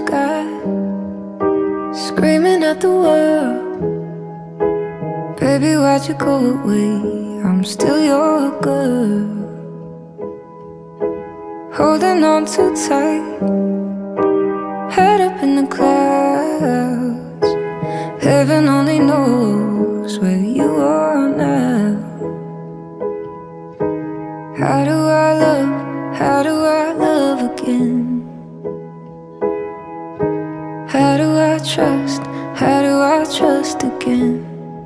sky, screaming at the world. Baby, why'd you go away? I'm still your girl. Holding on too tight, head up in the clouds. Heaven only knows where you are now. How do I love? How do I love again? How do I trust? How do I trust again?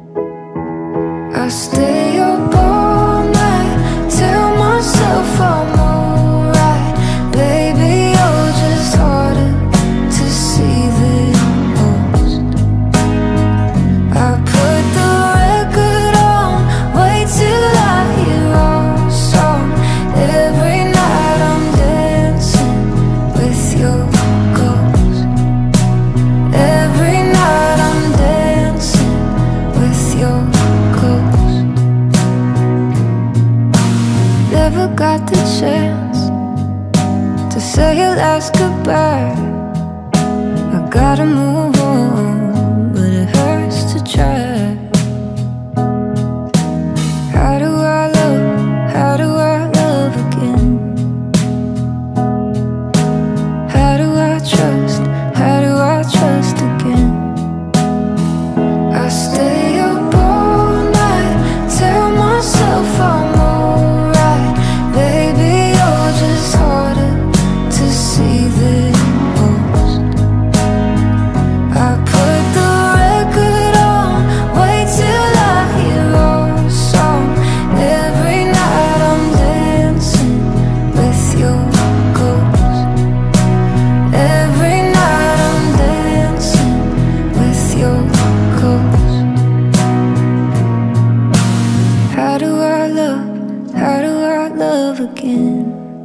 I stay up all night, tell myself I'm alright. Baby, you're just harder to see than most. I put the record on, wait till I hear our song. Every night I'm dancing with your ghost. Every night I'm dancing with your ghost. Never got the chance to say your last goodbye. I gotta move on, but it hurts to try. How do I love? How do I love again? How do I trust? How do I trust again? I stay up all night, tell myself I'm alright. Baby, you're just harder to see than most. I put the record on, wait till I hear our song. Every night I'm dancing with your ghost. Every night I'm dancing with your ghost. How do I love? How do I love again?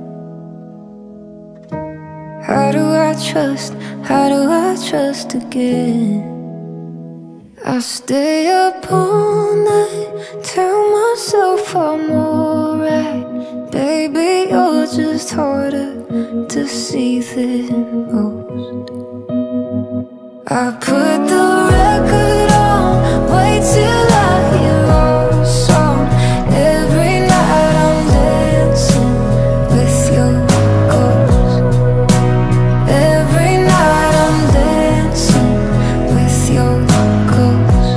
How do I trust? How do I trust again? I stay up all night, tell myself I'm alright. Baby, you're just harder to see than most. I put the record on, wait till I hear our song. Every night I'm dancing with your ghost. Every night I'm dancing with your ghost.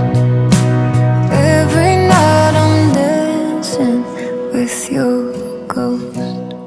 Every night I'm dancing with your ghost.